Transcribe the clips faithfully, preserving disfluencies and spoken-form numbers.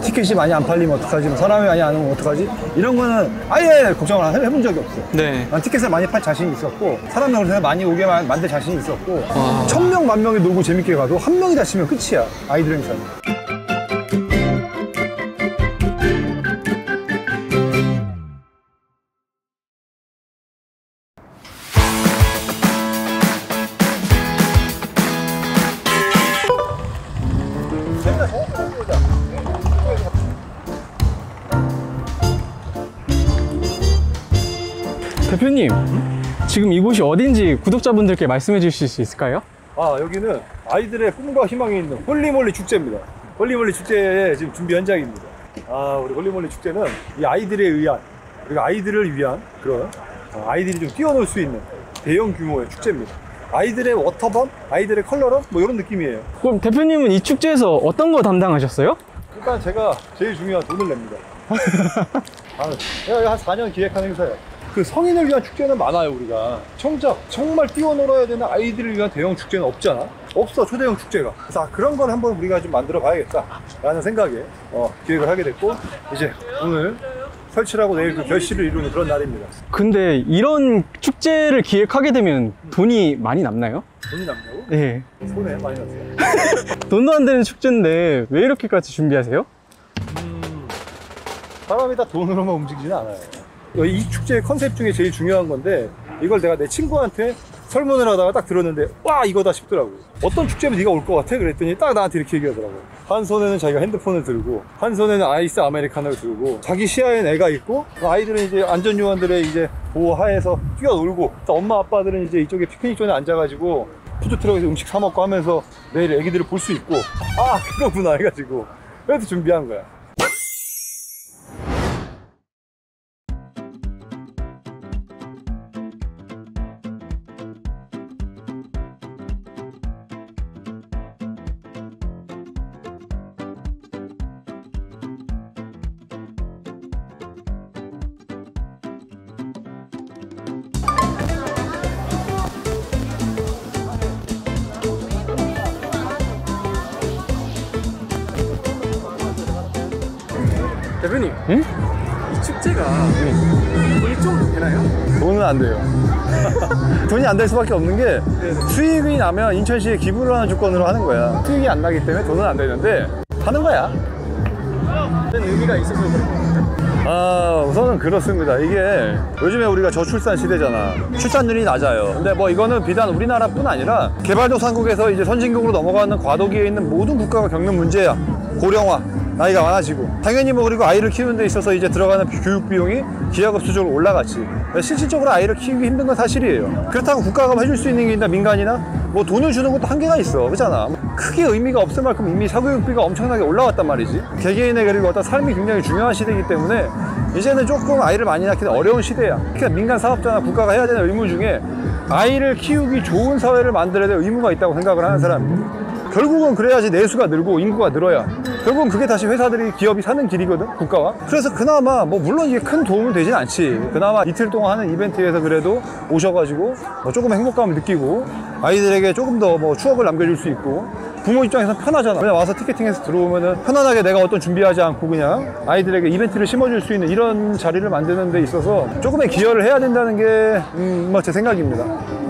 티켓이 많이 안 팔리면 어떡하지? 뭐 사람이 많이 안 오면 어떡하지? 이런 거는 아예 걱정을 해본 적이 없어. 네. 난 티켓을 많이 팔 자신이 있었고 사람을 많이 오게 만들 자신이 있었고 천 명, 만 명이 놀고 재밌게 가도 한 명이 다치면 끝이야. 아이들 행사는. 대표님, 음? 지금 이곳이 어딘지 구독자분들께 말씀해 주실 수 있을까요? 아, 여기는 아이들의 꿈과 희망이 있는 홀리몰리 축제입니다. 홀리몰리 축제의 지금 준비 현장입니다. 아, 우리 홀리몰리 축제는 이 아이들에 의한, 그리고 아이들을 위한 그런 아이들이 좀 뛰어놀 수 있는 대형 규모의 축제입니다. 아이들의 워터밤, 아이들의 컬러럼 뭐 이런 느낌이에요. 그럼 대표님은 이 축제에서 어떤 거 담당하셨어요? 일단 제가 제일 중요한 돈을 냅니다. 아, 내가 한 사 년 기획한 행사예요. 그 성인을 위한 축제는 많아요. 우리가 정작 정말 뛰어놀아야 되는 아이들을 위한 대형 축제는 없잖아. 없어, 초대형 축제가. 자, 그런 걸 한번 우리가 좀 만들어 봐야겠다 라는 생각에 어, 기획을 하게 됐고, 이제 오늘 설치하고 내일 그 결실을 이루는 그런 날입니다. 근데 이런 축제를 기획하게 되면 돈이 많이 남나요? 돈이 남냐고? 네. 손에 많이 났어요. 돈도 안 되는 축제인데 왜 이렇게까지 준비하세요? 음, 사람이 다 돈으로만 움직이지는 않아요. 이 축제의 컨셉 중에 제일 중요한 건데, 이걸 내가 내 친구한테 설문을 하다가 딱 들었는데 와, 이거다 싶더라고. 어떤 축제면 네가 올 것 같아? 그랬더니 딱 나한테 이렇게 얘기하더라고. 한 손에는 자기가 핸드폰을 들고, 한 손에는 아이스 아메리카노를 들고, 자기 시야엔 애가 있고, 아이들은 이제 안전요원들의 이제 보호 하에서 뛰어놀고, 엄마 아빠들은 이제 이쪽에 피크닉 존에 앉아가지고 푸드트럭에서 음식 사 먹고 하면서 내일 애기들을 볼 수 있고, 아, 그거구나 해가지고 그래서 준비한 거야. 대표님, 응? 이 축제가 응. 돈이 좀 되나요? 돈은 안 돼요. 돈이 안 될 수밖에 없는 게, 수익이 나면 인천시에 기부를 하는 조건으로 하는 거야. 수익이 안 나기 때문에 돈은 안 되는데 하는 거야. 어떤 의미가 있어서 그런 건가요? 아, 우선은 그렇습니다. 이게 요즘에 우리가 저출산 시대잖아. 출산율이 낮아요. 근데 뭐 이거는 비단 우리나라뿐 아니라 개발도상국에서 이제 선진국으로 넘어가는 과도기에 있는 모든 국가가 겪는 문제야. 고령화, 나이가 많아지고, 당연히 뭐 그리고 아이를 키우는 데 있어서 이제 들어가는 교육 비용이 기하급수적으로 올라갔지. 실질적으로 아이를 키우기 힘든 건 사실이에요. 그렇다고 국가가 해줄 수 있는 게 있나? 민간이나 뭐 돈을 주는 것도 한계가 있어, 그렇잖아. 크게 의미가 없을 만큼 이미 사교육비가 엄청나게 올라왔단 말이지. 개개인의 그리고 어떤 삶이 굉장히 중요한 시대이기 때문에 이제는 조금 아이를 많이 낳기는 어려운 시대야. 그러니까 민간 사업자나 국가가 해야 되는 의무 중에 아이를 키우기 좋은 사회를 만들어야 될 의무가 있다고 생각을 하는 사람이에요. 결국은 그래야지 내수가 늘고 인구가 늘어야 결국은 그게 다시 회사들이, 기업이 사는 길이거든, 국가와. 그래서 그나마 뭐 물론 이게 큰 도움은 되진 않지. 그나마 이틀 동안 하는 이벤트에서 그래도 오셔가지고 뭐 조금 행복감을 느끼고 아이들에게 조금 더 뭐 추억을 남겨줄 수 있고, 부모 입장에서 편하잖아. 그냥 와서 티켓팅해서 들어오면은 편안하게 내가 어떤 준비하지 않고 그냥 아이들에게 이벤트를 심어줄 수 있는 이런 자리를 만드는 데 있어서 조금의 기여를 해야 된다는 게 음, 뭐 제 생각입니다.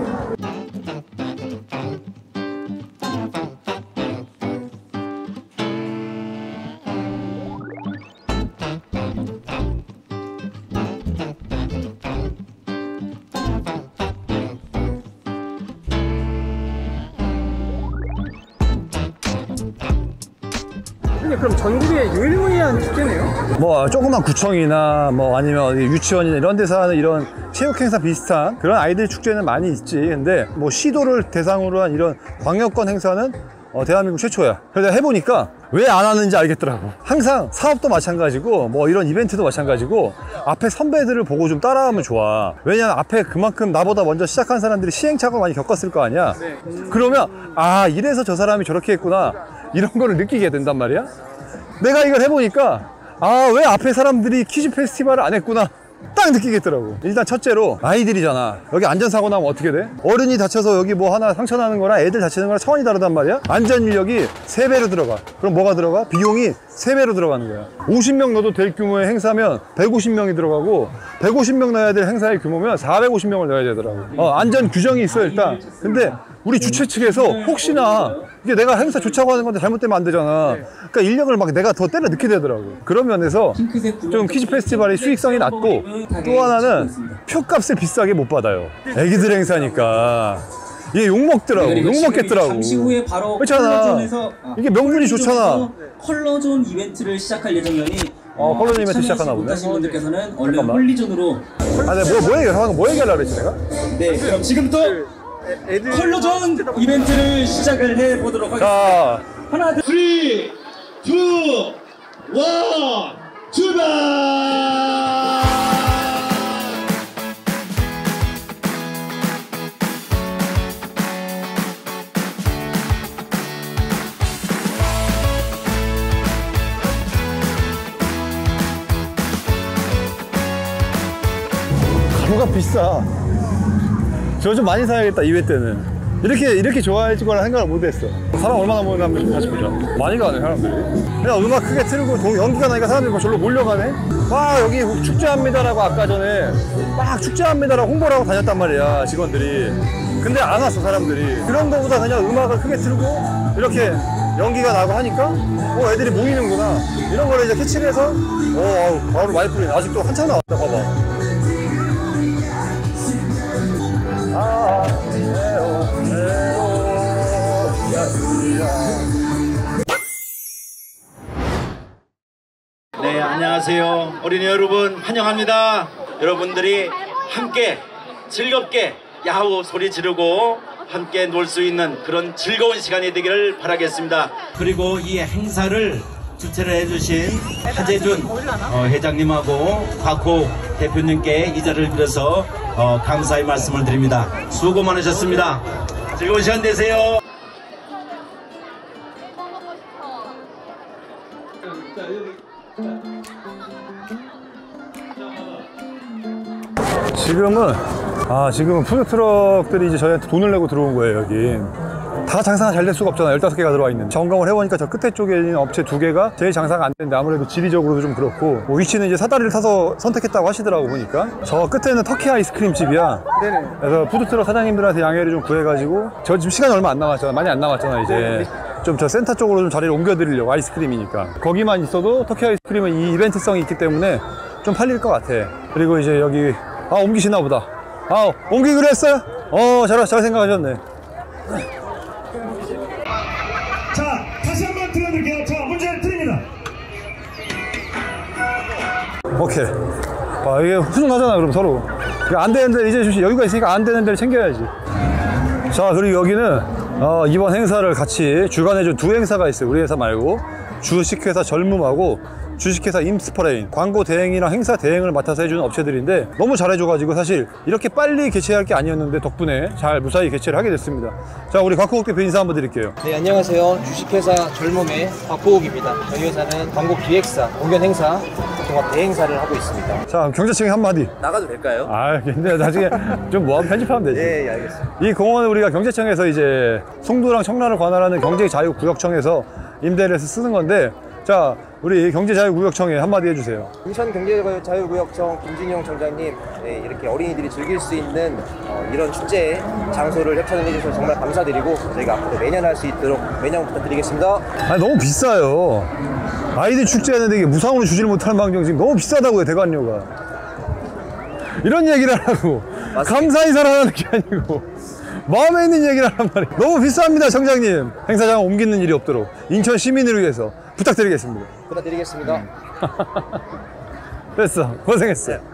그럼 전국에 유일무이한 축제네요? 뭐 조그만 구청이나 뭐 아니면 유치원이나 이런 데서 하는 이런 체육 행사 비슷한 그런 아이들 축제는 많이 있지. 근데 뭐 시도를 대상으로 한 이런 광역권 행사는 어, 대한민국 최초야. 그래서 해보니까 왜 안 하는지 알겠더라고. 항상 사업도 마찬가지고 뭐 이런 이벤트도 마찬가지고 앞에 선배들을 보고 좀 따라하면 좋아. 왜냐면 앞에 그만큼 나보다 먼저 시작한 사람들이 시행착오를 많이 겪었을 거 아니야. 네. 그러면 아, 이래서 저 사람이 저렇게 했구나, 이런 거를 느끼게 된단 말이야. 내가 이걸 해보니까 아, 왜 앞에 사람들이 퀴즈 페스티벌을 안 했구나, 딱 딱 느끼겠더라고. 일단 첫째로 아이들이잖아. 여기 안전사고 나면 어떻게 돼? 어른이 다쳐서 여기 뭐 하나 상처 나는 거랑 애들 다치는 거랑 차원이 다르단 말이야. 안전 인력이 세 배로 들어가. 그럼 뭐가 들어가? 비용이 세 배로 들어가는 거야. 오십 명 넣어도 될 규모의 행사면 백오십 명이 들어가고, 백오십 명 넣어야 될 행사의 규모면 사백오십 명을 넣어야 되더라고. 어, 안전 규정이 있어 일단. 근데 우리 주최 측에서 혹시나 이게 내가 행사 좋자고 하는 건데 잘못되면 안 되잖아. 그러니까 인력을 막 내가 더 때려 넣게 되더라고. 그런 면에서 좀 퀴즈 페스티벌의 수익성이 낮고, 또 하나는 표값을 비싸게 못 받아요. 애기들 행사니까 이게 욕먹더라고. 욕먹겠더라고. 잠시 후에 바로 그렇잖아. 컬러존에서 이게 명분이 좋잖아. 컬러존 이벤트를 시작할 예정이니 어, 컬러존 이벤트 시작하나 보네. 못하신 분들께서는 얼른 잠깐만. 홀리존으로. 아, 내가 뭐, 뭐 얘기, 뭐 얘기하려고 그랬지 내가? 네, 그럼 지금부터 애들 컬러존 이벤트를 시작을 해 보도록 하겠습니다. 자, 하나, 둘, 삼, 이, 일, 출발! 가루가 비싸. 저 좀 많이 사야겠다 이 회 때는. 이렇게 이렇게 좋아할 거라 생각을 못했어. 사람 얼마나 모이나 한번 다시 보자. 많이 가네 사람들이. 그냥 음악 크게 틀고 동, 연기가 나니까 사람들이 막 절로 몰려가네. 와 여기 축제합니다라고 아까 전에 막 축제합니다라고 홍보를 하고 다녔단 말이야 직원들이. 근데 안 왔어 사람들이. 그런 거보다 그냥 음악을 크게 틀고 이렇게 연기가 나고 하니까 어 애들이 모이는구나 이런 거를 이제 캐치를 해서 어 아우 바로 많이 뿌리네. 아직도 한참 나왔다 봐봐. 아, 에오, 에오, 야, 야. 네, 안녕하세요. 어린이 여러분 환영합니다. 여러분들이 함께 즐겁게 야호 소리 지르고 함께 놀 수 있는 그런 즐거운 시간이 되기를 바라겠습니다. 그리고 이 행사를 주최를 해주신 하재준 어, 회장님하고 곽호 대표님께 이 자리를 빌어서 어, 감사의 말씀을 드립니다. 수고 많으셨습니다. 즐거운 시간 되세요. 지금은 아 지금은 푸드트럭들이 이제 저희한테 돈을 내고 들어온 거예요. 여기 다 장사가 잘 될 수가 없잖아. 열다섯 개가 들어와 있는. 점검을 해보니까 저 끝에 쪽에 있는 업체 두 개가 제일 장사가 안 되는데 아무래도 지리적으로도 좀 그렇고 뭐 위치는 이제 사다리를 타서 선택했다고 하시더라고 보니까. 저 끝에는 터키 아이스크림 집이야. 네네. 그래서 푸드트럭 사장님들한테 양해를 좀 구해가지고 저 지금 시간이 얼마 안 남았잖아. 많이 안 남았잖아 이제. 좀 저 센터 쪽으로 좀 자리를 옮겨드리려고. 아이스크림이니까 거기만 있어도 터키 아이스크림은 이 이벤트성이 있기 때문에 좀 팔릴 것 같아. 그리고 이제 여기 아 옮기시나 보다. 아 옮기기로 했어요? 어 잘, 잘 생각하셨네. 자, 다시 한번 들려드릴게요. 자, 문제를 드립니다. 오케이. 아, 이게 후순하잖아 그럼 서로. 안 되는데 이제 좀 여유가 있으니까 안 되는 데를 챙겨야지. 자 그리고 여기는 어, 이번 행사를 같이 주관해준 두 행사가 있어요. 우리 회사 말고 주식회사 젊음하고 주식회사 임스퍼레인 광고 대행이랑 행사 대행을 맡아서 해주는 업체들인데 너무 잘해줘가지고 사실 이렇게 빨리 개최할 게 아니었는데 덕분에 잘 무사히 개최를 하게 됐습니다. 자 우리 곽호국 대표 인사 한번 드릴게요. 네, 안녕하세요. 주식회사 젊음의 곽호욱입니다. 저희 회사는 광고 기획사, 공연 행사, 종합 대행사를 하고 있습니다. 자 경제청에 한마디. 나가도 될까요? 아 근데 나중에 좀 모아서 편집하면 되지. 네, 예, 알겠습니다. 이 공원은 우리가 경제청에서 이제 송도랑 청라를 관할하는 경제자유구역청에서 임대를 해서 쓰는 건데 자 우리 경제자유구역청에 한마디 해주세요. 인천 경제자유구역청 김진용 청장님, 네, 이렇게 어린이들이 즐길 수 있는 어, 이런 축제 장소를 협찬을 해주셔서 정말 감사드리고 저희가 앞으로 매년 할 수 있도록 매년 부탁드리겠습니다. 아니 너무 비싸요. 아이들 축제하는데 이게 무상으로 주지를 못하는 방정 지금 너무 비싸다고요. 대관료가. 이런 얘기를 하라고. 맞습니다. 감사 인사를 하는 게 아니고 마음에 있는 얘기를 하란 말이에요. 너무 비쌉니다 청장님. 행사장 옮기는 일이 없도록 인천 시민을 위해서 부탁드리겠습니다. 부탁드리겠습니다. 됐어. 고생했어. 네.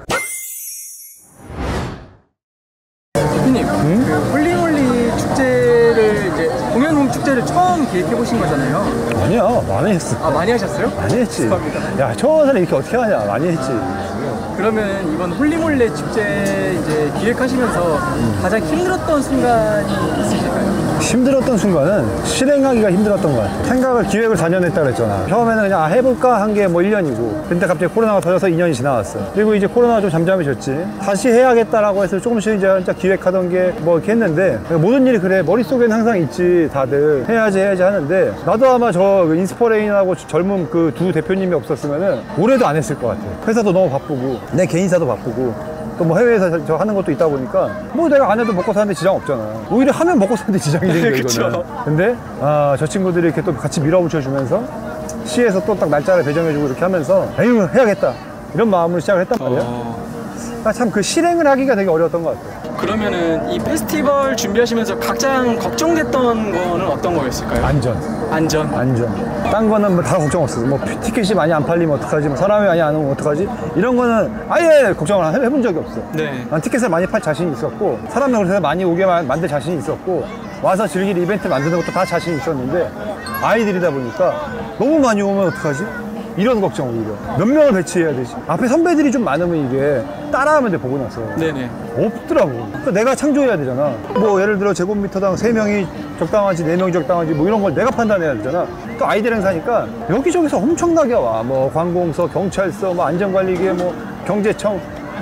대표님, 음? 그 홀리몰리 축제를 이제 공연홈 축제를 처음 기획해 보신 거잖아요. 아니야 많이 했어. 아 많이 하셨어요? 많이 했지. 축하합니다. 야 초원사는 이렇게 어떻게 하냐. 많이 했지. 그러면 이번 홀리몰레 축제 이제 기획하시면서 가장 힘들었던 순간이 있으실까요? 힘들었던 순간은 실행하기가 힘들었던 것 같아요. 생각을 기획을 사 년 했다 그랬잖아. 처음에는 그냥 아, 해볼까 한 게 뭐 일 년이고 근데 갑자기 코로나가 터져서 이 년이 지나갔어. 그리고 이제 코로나가 좀 잠잠해졌지. 다시 해야겠다라고 해서 조금씩 이제 진짜 기획하던 게 뭐 이렇게 했는데 모든 일이 그래. 머릿속에는 항상 있지. 다들 해야지 해야지 하는데 나도 아마 저 인스퍼레인하고 젊은 그 두 대표님이 없었으면은 올해도 안 했을 것 같아. 회사도 너무 바쁘고 내 개인사도 바쁘고 또 뭐 해외에서 저 하는 것도 있다 보니까 뭐 내가 안 해도 먹고 사는데 지장 없잖아. 오히려 하면 먹고 사는데 지장이 생겨 이거는. 근데 아, 저 친구들이 이렇게 또 같이 밀어붙여주면서 시에서 또 딱 날짜를 배정해주고 이렇게 하면서 에휴 해야겠다 이런 마음으로 시작을 했단 말이야. 어... 아, 참 그 실행을 하기가 되게 어려웠던 것 같아. 그러면은 이 페스티벌 준비하시면서 가장 걱정됐던 거는 어떤 거였을까요? 안전. 안전. 안전. 딴 거는 뭐 다 걱정 없어. 뭐 티켓이 많이 안 팔리면 어떡하지? 뭐 사람이 많이 안 오면 어떡하지? 이런 거는 아예 걱정을 해- 해본 적이 없어. 네. 난 티켓을 많이 팔 자신이 있었고 사람을 그래서 많이 오게 만- 만들 자신이 있었고 와서 즐길 이벤트 만드는 것도 다 자신이 있었는데 아이들이다 보니까 너무 많이 오면 어떡하지? 이런 걱정 오히려. 몇 명을 배치해야 되지? 앞에 선배들이 좀 많으면 이게 따라하면 돼 보고 나서. 네네. 없더라고. 그러니까 내가 창조해야 되잖아. 뭐 예를 들어 제곱미터당 세 명이 적당하지 네 명이 적당하지 뭐 이런 걸 내가 판단해야 되잖아. 또 아이들 행사니까 여기저기서 엄청나게 와. 뭐 관공서, 경찰서, 뭐 안전관리계, 뭐 경제청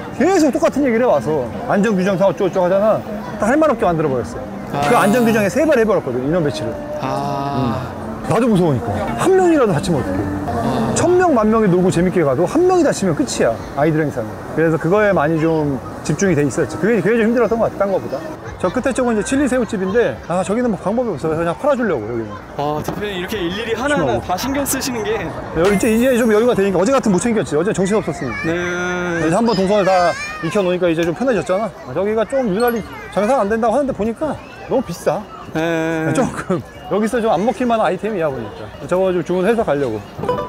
계속 똑같은 얘기를 해 와서 안전규정상 어쩌고저쩌고 하잖아. 다 할 말 없게 만들어버렸어. 그 안전규정에 세 발 해버렸거든 인원 배치를. 아... 나도 무서우니까. 한 명이라도 다치면 어떡해. 천 명, 만 명이 놀고 재밌게 가도 한 명이 다치면 끝이야. 아이들 행사는. 그래서 그거에 많이 좀 집중이 돼 있었지. 그게, 그게 좀 힘들었던 것 같아, 딴 거보다. 저 끝에 쪽은 이제 칠리 새우집인데, 아, 저기는 뭐 방법이 없어서 그냥 팔아주려고, 여기는. 아, 대표님 이렇게 일일이 하나하나 심하고. 다 신경 쓰시는 게... 여기 이제, 이제 좀 여유가 되니까, 어제 같은 못 챙겼지. 어제 정신 없었으니까. 네... 이제 한번 동선을 다 익혀놓으니까 이제 좀 편해졌잖아. 아, 저기가 좀 유난히 장사가 안 된다고 하는데 보니까 너무 비싸. 네... 조금. 여기서 좀 안 먹힐 만한 아이템이야, 보니까. 저거 좀 주문해서 가려고.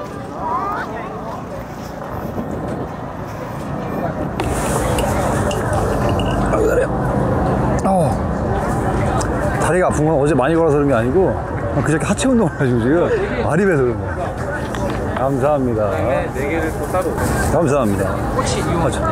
어. 다리가 아픈 건 어제 많이 걸어서 그런 게 아니고 그저께 하체 운동을 해가지고 지금 말이 배서 그런 거야. 감사합니다. 네 개를 또 따로. 감사합니다. 혹시 이용하죠?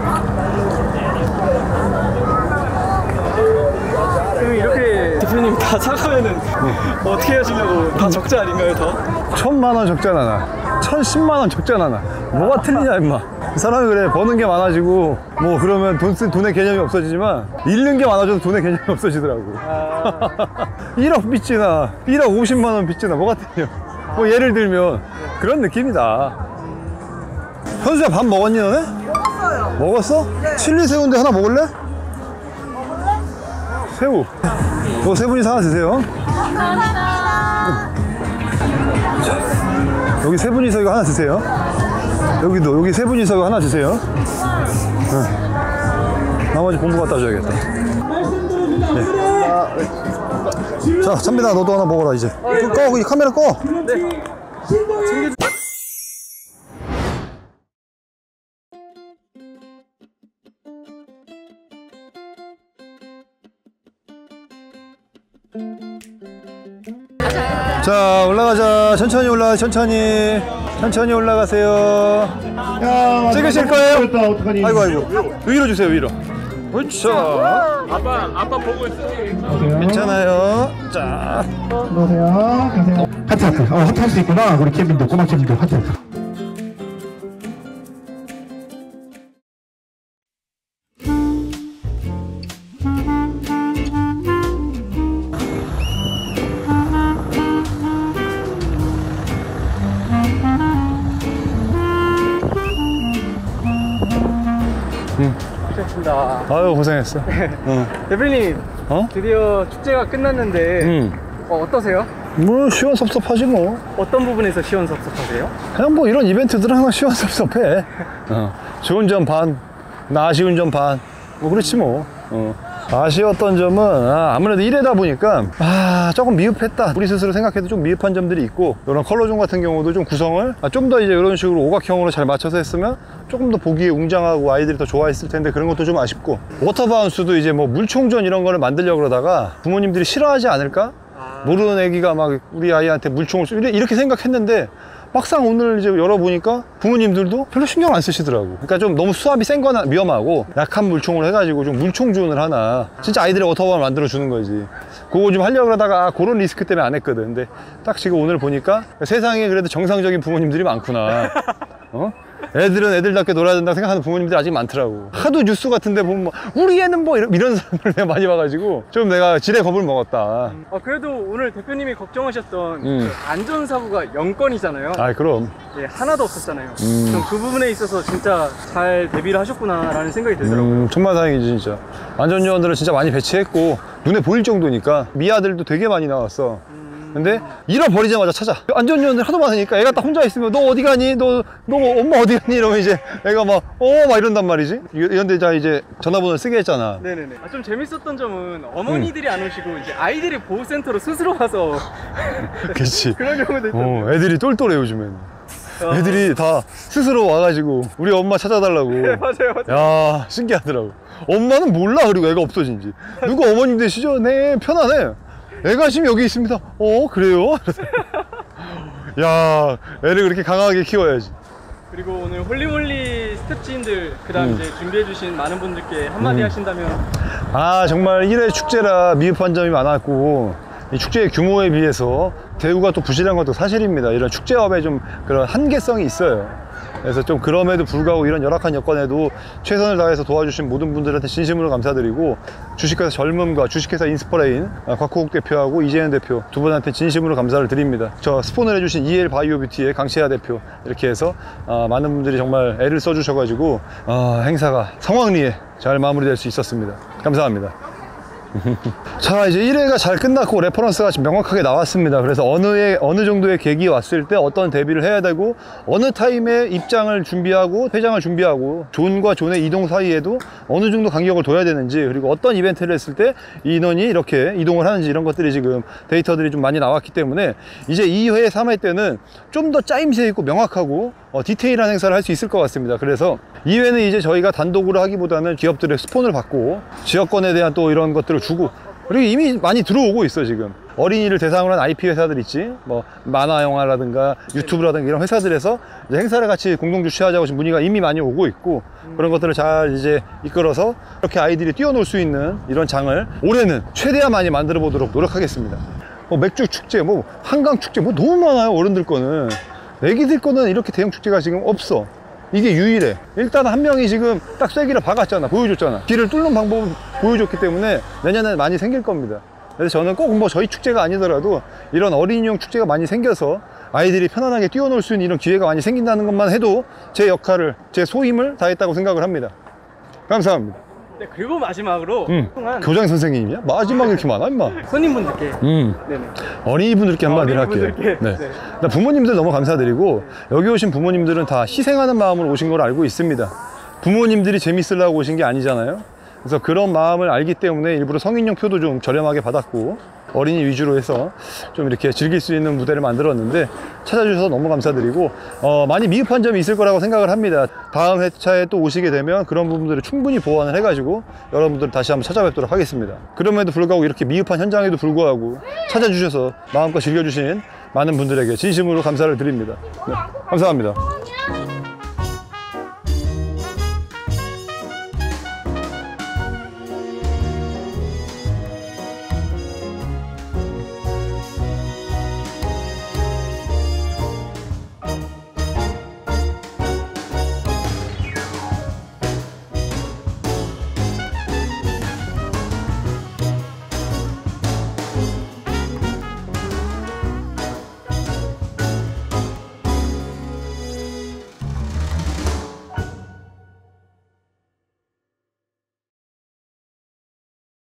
이렇게 대표님 다 사가면은 어떻게 하시려고? 다 적자 아닌가요, 더? 천만 원 적자나 나. 천십만 원 적자나 나. 뭐가 틀리냐 임마. 사람이 그래 버는 게 많아지고 뭐 그러면 돈 쓴 돈의 개념이 없어지지만 잃는 게 많아져도 돈의 개념이 없어지더라고. 아... 일억 빚지 나. 일억 오십만 원 빚지 나. 뭐가 틀려. 뭐 예를 들면 그런 느낌이다. 현수야 밥 먹었니 너네? 먹었어요. 먹었어? 네. 칠리 새우인데 하나 먹을래? 먹을래? 새우. 이거 세 분이서 하나 드세요. 자, 여기 세 분이서 이거 하나 드세요. 여기도 여기 세 분이서 이거 하나 드세요. 응. 나머지 본부 갖다 줘야겠다. 네. 자, 선배다 너도 하나 먹어라 이제. 꺼, 거기 카메라 꺼. 네. 자, 올라가자. 천천히 올라가. 천천히. 천천히 올라가세요. 야, 찍으실 거예요? 어떡하니? 아이고 아이고. 위로 주세요 위로. 그렇죠. 아빠, 아빠 보고 있어. 괜찮아요. 자. 안녕하세요. 가세요. 하트 하트. 어, 하트 할 수 있구나. 우리 케빈도 꼬막 케빈도 하트 하트. 고생했습니다. 아유 고생했어. 응. 대표님, 어? 드디어 축제가 끝났는데 응. 어, 어떠세요? 뭐 시원섭섭하지 뭐. 어떤 부분에서 시원섭섭하세요? 그냥 뭐 이런 이벤트들은 항상 시원섭섭해. 어. 좋은 점 반, 나 아쉬운 점 반. 뭐 그렇지 뭐. 어. 아쉬웠던 점은 아, 아무래도 일회다 보니까 아 조금 미흡했다. 우리 스스로 생각해도 좀 미흡한 점들이 있고 이런 컬러존 같은 경우도 좀 구성을 아, 좀 더 이제 이런 식으로 오각형으로 잘 맞춰서 했으면 조금 더 보기에 웅장하고 아이들이 더 좋아했을 텐데 그런 것도 좀 아쉽고 워터바운스도 이제 뭐 물총전 이런 거를 만들려고 그러다가 부모님들이 싫어하지 않을까? 모르는 애기가 막 우리 아이한테 물총을 쏘 이렇게 생각했는데 막상 오늘 이제 열어보니까 부모님들도 별로 신경 안 쓰시더라고. 그러니까 좀 너무 수압이 센 거나 위험하고 약한 물총으로 해가지고 좀 물총주운을 하나 진짜 아이들의 워터밤을 만들어 주는 거지. 그거 좀 하려고 하다가 아, 그런 리스크 때문에 안 했거든. 근데 딱 지금 오늘 보니까 세상에 그래도 정상적인 부모님들이 많구나. 어? 애들은 애들답게 놀아야 된다고 생각하는 부모님들이 아직 많더라고. 하도 뉴스 같은데 보면 뭐 우리 애는 뭐 이런, 이런 사람을 내가 많이 봐가지고 좀 내가 지레 겁을 먹었다. 음, 어, 그래도 오늘 대표님이 걱정하셨던 음. 그 안전사고가 영 건이잖아요. 아 그럼 예, 하나도 없었잖아요. 음. 전 그 부분에 있어서 진짜 잘 대비를 하셨구나라는 생각이 들더라고요. 음, 정말 다행이지 진짜. 안전요원들을 진짜 많이 배치했고 눈에 보일 정도니까 미아들도 되게 많이 나왔어. 근데 잃어버리자마자 찾아. 안전요원들 하도 많으니까 애가 딱 혼자 있으면 너 어디 가니? 너, 너 엄마 어디 가니? 이러면 이제 애가 막 어 막 이런단 말이지. 이런데 자 이제 전화번호를 쓰게 했잖아. 네네네. 아, 좀 재밌었던 점은 어머니들이 안 오시고 이제 아이들이 보호센터로 스스로 와서 그치. 그런 경우도 있던데. 어, 애들이 똘똘해 요즘엔. 아. 애들이 다 스스로 와가지고 우리 엄마 찾아달라고. 네, 맞아요, 맞아요. 야 신기하더라고. 엄마는 몰라. 그리고 애가 없어진지. 누구 어머님 되시죠? 네 편하네. 애가 지금 여기 있습니다. 어 그래요? 야 애를 그렇게 강하게 키워야지. 그리고 오늘 홀리몰리 스텝진들 그다음 음. 이제 준비해주신 많은 분들께 한마디 음. 하신다면. 아 정말 일 회 축제라 미흡한 점이 많았고 이 축제의 규모에 비해서 대우가 또 부실한 것도 사실입니다. 이런 축제업에 좀 그런 한계성이 있어요. 그래서 좀 그럼에도 불구하고 이런 열악한 여건에도 최선을 다해서 도와주신 모든 분들한테 진심으로 감사드리고 주식회사 젊음과 주식회사 인스퍼레인 곽호국 대표하고 이재현 대표 두 분한테 진심으로 감사를 드립니다. 저 스폰을 해주신 이엘 바이오뷰티의 강채아 대표 이렇게 해서 어, 많은 분들이 정말 애를 써주셔가지고 어, 행사가 성황리에 잘 마무리될 수 있었습니다. 감사합니다. 자 이제 일 회가 잘 끝났고 레퍼런스가 지금 명확하게 나왔습니다. 그래서 어느 에, 어느 정도의 계기 왔을 때 어떤 대비를 해야 되고 어느 타임에 입장을 준비하고 회장을 준비하고 존과 존의 이동 사이에도 어느 정도 간격을 둬야 되는지 그리고 어떤 이벤트를 했을 때 인원이 이렇게 이동을 하는지 이런 것들이 지금 데이터들이 좀 많이 나왔기 때문에 이제 이 회, 삼 회 때는 좀 더 짜임새 있고 명확하고 어, 디테일한 행사를 할 수 있을 것 같습니다. 그래서 이 회는 이제 저희가 단독으로 하기보다는 기업들의 스폰을 받고 지역권에 대한 또 이런 것들을 주고 그리고 이미 많이 들어오고 있어. 지금 어린이를 대상으로 한 아이피 회사들 있지 뭐 만화 영화라든가 유튜브라든가 이런 회사들에서 이제 행사를 같이 공동 주최하자고 지금 문의가 이미 많이 오고 있고 그런 것들을 잘 이제 이끌어서 이렇게 아이들이 뛰어놀 수 있는 이런 장을 올해는 최대한 많이 만들어 보도록 노력하겠습니다. 뭐 맥주 축제 뭐 한강 축제 뭐 너무 많아요. 어른들 거는 애기들 거는 이렇게 대형 축제가 지금 없어. 이게 유일해. 일단 한 명이 지금 딱 쐐기를 박았잖아. 보여줬잖아. 길을 뚫는 방법을 보여줬기 때문에 내년에 많이 생길 겁니다. 그래서 저는 꼭 뭐 저희 축제가 아니더라도 이런 어린이용 축제가 많이 생겨서 아이들이 편안하게 뛰어놀 수 있는 이런 기회가 많이 생긴다는 것만 해도 제 역할을, 제 소임을 다했다고 생각을 합니다. 감사합니다. 네, 그리고 마지막으로 음. 그동안 교장 선생님이야? 마지막에 이렇게 많아 임마. 손님분들께 음. 네네. 어린이분들께 한마디를 할게요. 어린이분들께. 네. 네. 일단 부모님들 너무 감사드리고 여기 오신 부모님들은 다 희생하는 마음으로 오신 걸 알고 있습니다. 부모님들이 재밌으려고 오신 게 아니잖아요. 그래서 그런 마음을 알기 때문에 일부러 성인용 표도 좀 저렴하게 받았고 어린이 위주로 해서 좀 이렇게 즐길 수 있는 무대를 만들었는데 찾아주셔서 너무 감사드리고 어, 많이 미흡한 점이 있을 거라고 생각을 합니다. 다음 회차에 또 오시게 되면 그런 부분들을 충분히 보완을 해가지고 여러분들 다시 한번 찾아뵙도록 하겠습니다. 그럼에도 불구하고 이렇게 미흡한 현장에도 불구하고 찾아주셔서 마음껏 즐겨주신 많은 분들에게 진심으로 감사를 드립니다. 네, 감사합니다.